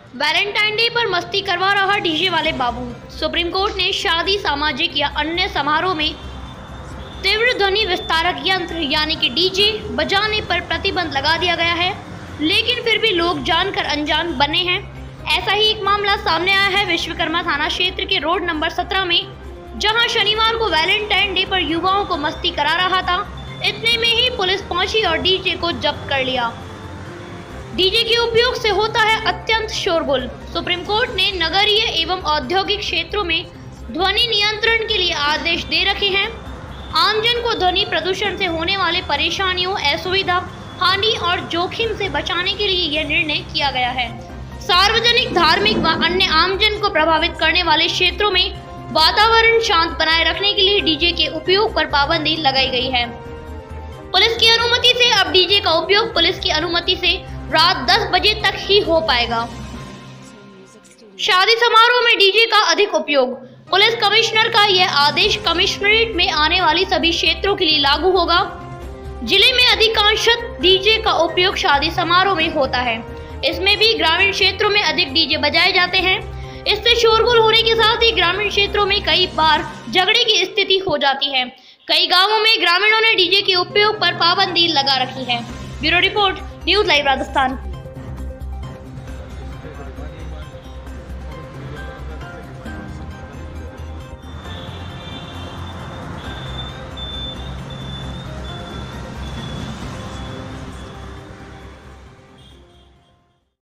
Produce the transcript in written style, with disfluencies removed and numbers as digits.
Valentine day पर मस्ती करवा रहा डीजे वाले बाबू। सुप्रीम कोर्ट ने शादी, सामाजिक या अन्य समारोह में तीव्र ध्वनि विस्तारक यंत्र यानी कि डीजे बजाने पर प्रतिबंध लगा दिया गया है, लेकिन फिर भी लोग जानकर अनजान बने हैं। ऐसा ही एक मामला सामने आया है विश्वकर्मा थाना क्षेत्र के रोड नंबर 17 में, जहां शनिवार को वैलेंटाइन डे पर युवाओं को मस्ती करा रहा था। इतने में ही पुलिस पहुंची और डीजे को जब्त कर लिया। डीजे के उपयोग से होता है अत्यंत शोरगुल। सुप्रीम कोर्ट ने नगरीय एवं औद्योगिक क्षेत्रों में ध्वनि नियंत्रण के लिए आदेश दे रखे हैं। आमजन को ध्वनि प्रदूषण से होने वाले परेशानियों, असुविधा, हानि और जोखिम से बचाने के लिए यह निर्णय किया गया है। सार्वजनिक, धार्मिक व अन्य आमजन को प्रभावित करने वाले क्षेत्रों में वातावरण शांत बनाए रखने के लिए डीजे के उपयोग पर पाबंदी लगाई गई है। पुलिस की अनुमति से अब डीजे का उपयोग पुलिस की अनुमति से रात 10 बजे तक ही हो पाएगा। शादी समारोह में डीजे का अधिक उपयोग। पुलिस कमिश्नर का यह आदेश कमिश्नरेट में आने वाली सभी क्षेत्रों के लिए लागू होगा। जिले में अधिकांशतः डीजे का उपयोग शादी समारोह में होता है। इसमें भी ग्रामीण क्षेत्रों में अधिक डीजे बजाए जाते हैं। इससे शोरगुल होने के साथ ही ग्रामीण क्षेत्रों में कई बार झगड़े की स्थिति हो जाती है। कई गांवों में ग्रामीणों ने डीजे के उपयोग पर पाबंदी लगा रखी है। Bureau report, news live Rajasthan.